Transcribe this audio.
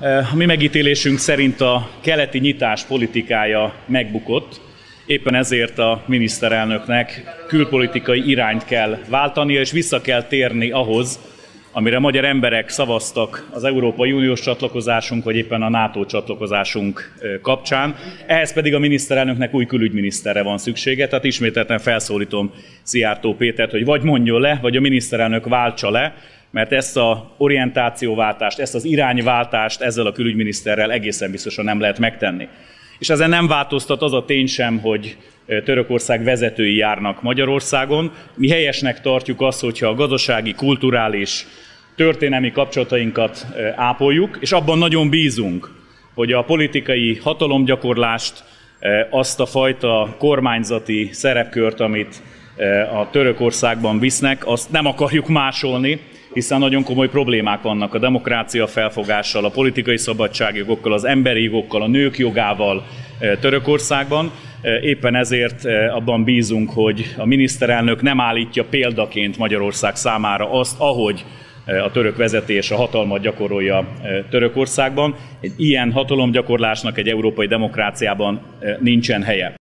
A mi megítélésünk szerint a keleti nyitás politikája megbukott, éppen ezért a miniszterelnöknek külpolitikai irányt kell váltania, és vissza kell térni ahhoz, amire a magyar emberek szavaztak az Európai Uniós csatlakozásunk, vagy éppen a NATO csatlakozásunk kapcsán. Ehhez pedig a miniszterelnöknek új külügyminiszterre van szüksége, tehát ismételten felszólítom Szijjártó Pétert, hogy vagy mondjon le, vagy a miniszterelnök váltsa le, mert ezt az orientációváltást, ezt az irányváltást ezzel a külügyminiszterrel egészen biztosan nem lehet megtenni. És ezen nem változtat az a tény sem, hogy Törökország vezetői járnak Magyarországon. Mi helyesnek tartjuk azt, hogyha a gazdasági, kulturális, történelmi kapcsolatainkat ápoljuk, és abban nagyon bízunk, hogy a politikai hatalomgyakorlást, azt a fajta kormányzati szerepkört, amit a Törökországban visznek, azt nem akarjuk másolni, hiszen nagyon komoly problémák vannak a demokrácia felfogással, a politikai szabadságjogokkal, az emberi jogokkal, a nők jogával Törökországban. Éppen ezért abban bízunk, hogy a miniszterelnök nem állítja példaként Magyarország számára azt, ahogy a török vezetés a hatalmat gyakorolja Törökországban. Egy ilyen hatalomgyakorlásnak egy európai demokráciában nincsen helye.